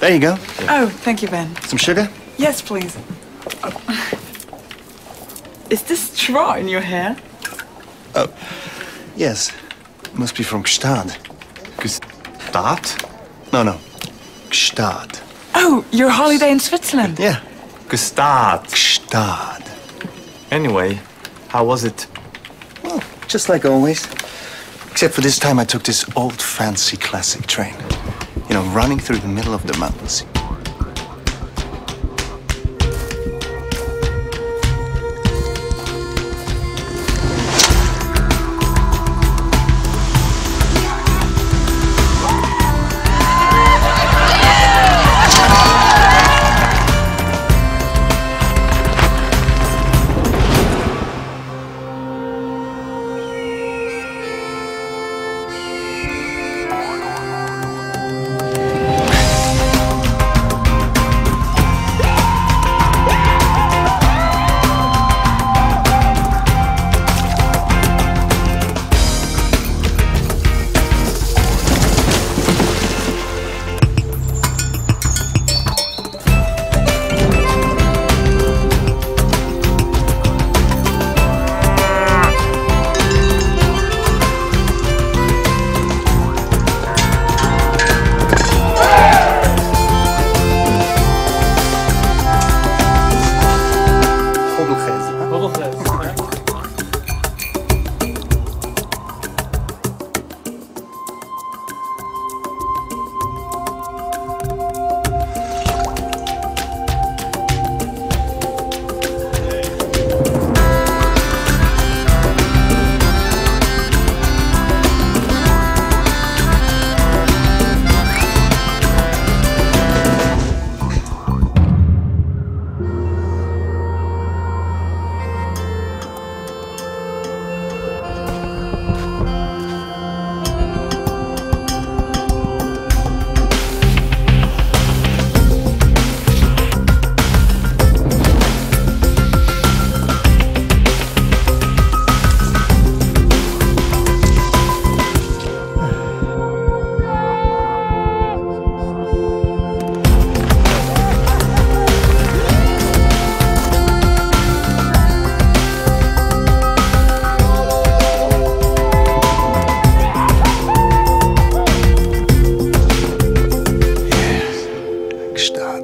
There you go. Oh, thank you, Ben. Some sugar? Yes, please. Oh. Is this straw in your hair? Oh, yes. Must be from Gstaad. Gstaad? No. Gstaad. Oh, your holiday in Switzerland? Yeah. Gstaad. Gstaad. Anyway, how was it? Well, just like always. Except for this time I took this old fancy classic train. You know, running through the middle of the mountains.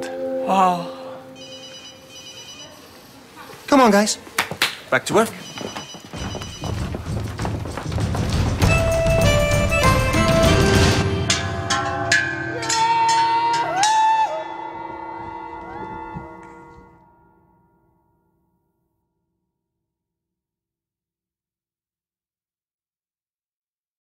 Wow. Come on, guys. Back to work.